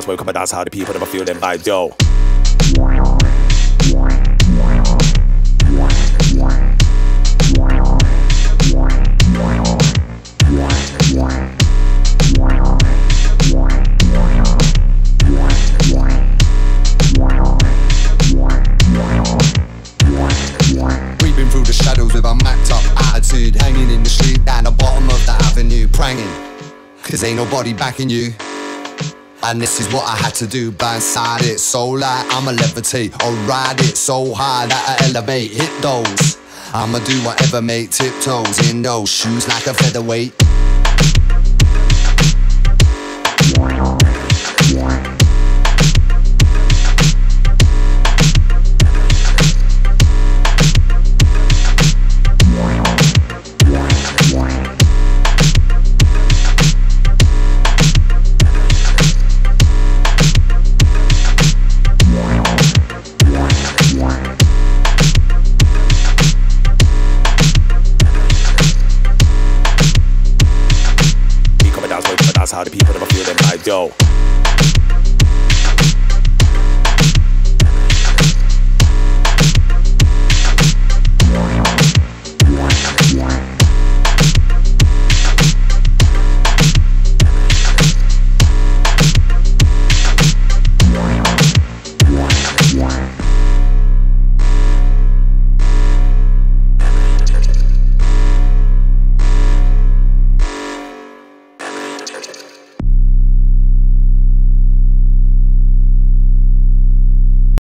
dance, wake up and dance, how the people never feel them vibes, yo. Creeping through the shadows with a mapped up attitude, hanging in the street down the bottom of the avenue, pranging, cause ain't nobody backing you. And this is what I had to do, blindside it so light, I'ma levitate or ride it so high that I elevate, hit those. I'ma do whatever, mate, tiptoes in those shoes like a featherweight. That's how the people never feel them vibes, yo.